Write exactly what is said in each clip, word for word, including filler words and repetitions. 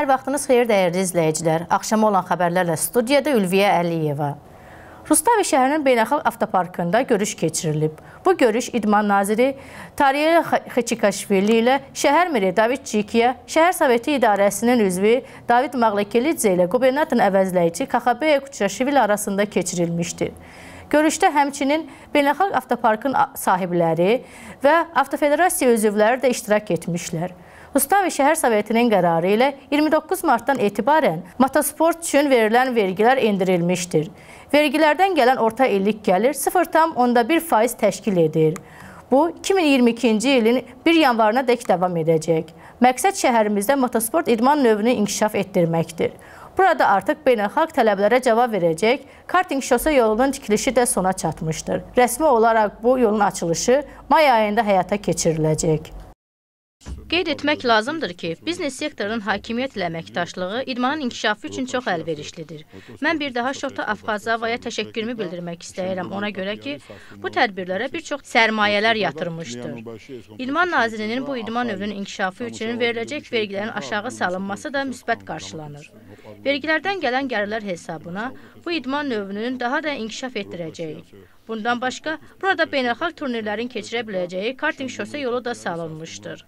vaxtınız xeyir dəyərli izləyicilər. Axşama olan xəbərlərlə studiyada Ülviyə Əliyeva. Rustavi şəhərinin beynəlxalq avtoparkında görüş keçirilib. Bu görüş İdman naziri Tariya Xeçikaşvili ilə şəhər meri David Cikiya, şəhər soveti idarəsinin üzvü David Mağlekelidze ilə qubernatorun əvəzləyici Kaxabeya Kuçaşvili arasında keçirilmişdir. Görüşdə həmçinin beynəlxalq avtoparkın sahibləri və Avtofederasiya üzvləri də iştirak etmişlər. Rustavi şəhər sovetinin qərarı ilə iyirmi doqquz martdan etibarən motosport üçün verilən vergilər endirilmişdir. Vergilərdən gələn orta illik gəlir sıfır tam onda bir faiz təşkil edir. Bu, iki min iyirmi ikinci ilin bir yanvarına dək davam edəcək. Məqsəd şəhərimizdə motosport idman növünü inkişaf etdirməkdir. Burada artıq beynəlxalq tələblərə cavab verəcək karting şosa yolunun tikilişi də sona çatmışdır. Rəsmi olaraq bu yolun açılışı may ayında həyata keçiriləcək. Qeyd etmək lazımdır ki, biznes sektorunun hakimiyyət ilə əməkdaşlığı idmanın inkişafı üçün çox əlverişlidir. Mən bir daha Şota Afxazavaya təşəkkürümü bildirmək istəyirəm ona görə ki, bu tədbirlərə bir çox sərmayələr yatırmışdır. İdman nazirinin bu idman növünün inkişafı üçün veriləcək vergilərin aşağı salınması da müsbət qarşılanır. Vergilərdən gələn gəlirlər hesabına bu idman növünün daha da inkişaf etdirəcəyik. Bundan başqa, burada beynəlxalq turnirlərin keçirə biləcəyi karting şosa yolu da salınmışdır.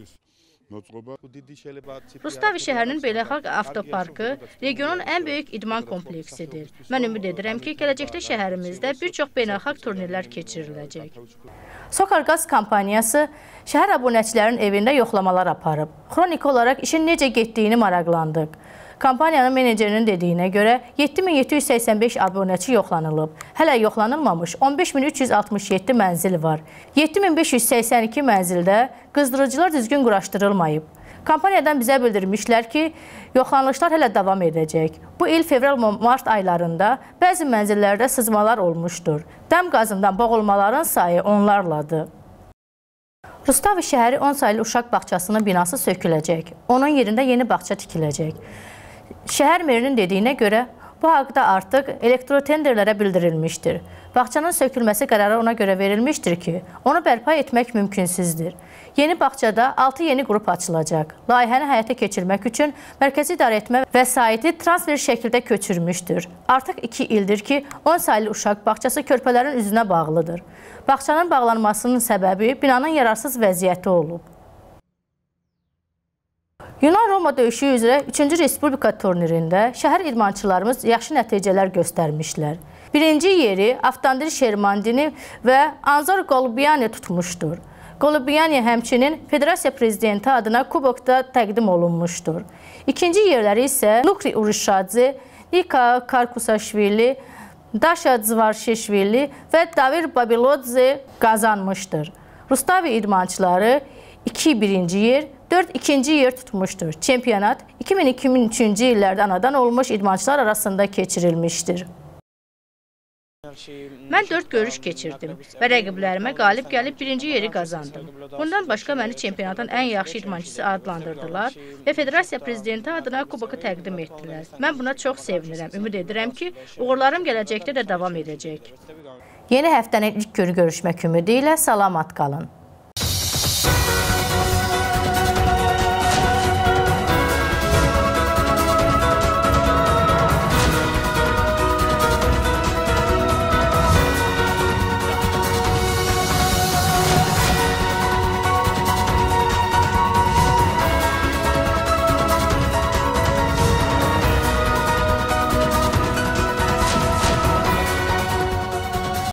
Rustavi şəhərinin beynəlxalq avtoparkı regionun ən böyük idman kompleksidir. Mən ümid edirəm ki, gələcəkdə şəhərimizdə bir çox beynəlxalq turnirlər keçiriləcək. Sokargaz kampaniyası şəhər abunəçilərinin evində yoxlamalar aparıb. Xronik olaraq işin necə getdiyini maraqlandıq. Kampaniyanın menecerinin dediyinə görə yeddi min yeddi yüz səksən beş abunəçi yoxlanılıb. Hələ yoxlanılmamış on beş min üç yüz altmış yeddi mənzil var. yeddi min beş yüz səksən iki mənzildə qızdırıcılar düzgün quraşdırılmayıb. Kampaniyadan bizə bildirmişlər ki, yoxlanışlar hələ davam edəcək. Bu il fevral-mart aylarında bəzi mənzillərdə sızmalar olmuşdur. Dəm qazından boğulmaların sayı onlarladır. Rustavi şəhəri on saylı uşaq bağçasının binası söküləcək. Onun yerində yeni bağça tikiləcək. Şəhər merinin dediyinə görə, bu haqda artıq elektrotenderlərə bildirilmişdir. Bağçanın sökülməsi qərarı ona görə verilmişdir ki, onu bərpa etmək mümkünsüzdür. Yeni bağçada altı yeni qrup açılacaq. Layihəni həyata keçirmək üçün mərkəzi idarəetmə vəsaiti transfer şəkildə köçürmüşdür. Artıq iki ildir ki, on saylı uşaq bağçası körpələrin üzünə bağlıdır. Bağçanın bağlanmasının səbəbi binanın yararsız vəziyyəti olub. Yunan-Roma döyüşü üzrə üçüncü Respublika turnirində şəhər idmançılarımız yaxşı nəticələr göstərmişlər. Birinci yeri Avtandil Şermandini və Anzor Golubiyani tutmuşdur. Golubiyani həmçinin Federasiya Prezidenti adına kubokda təqdim olunmuşdur. İkinci yerləri isə Nukri Urishadze, Nika Karkusaşvili, Daşa Zvarşeşvili və Davir Babilodze qazanmışdır. Rustavi idmançıları iki birinci yer, dörd ikinci yer tutmuşdur. Çempionat iki min iki min üçüncü illərdə anadan olmuş idmançılar arasında keçirilmişdir. Mən dörd görüş keçirdim və rəqiblərimə qalib gəlib birinci yeri qazandım. Bundan başqa məni çempionatın ən yaxşı idmançısı adlandırdılar və Federasiya Prezidenti adına kuboku təqdim etdilər. Mən buna çox sevinirəm. Ümid edirəm ki, uğurlarım gələcəkdə də davam edəcək. Yeni həftənin ilk günü görüşmək ümidi ilə salamat qalın.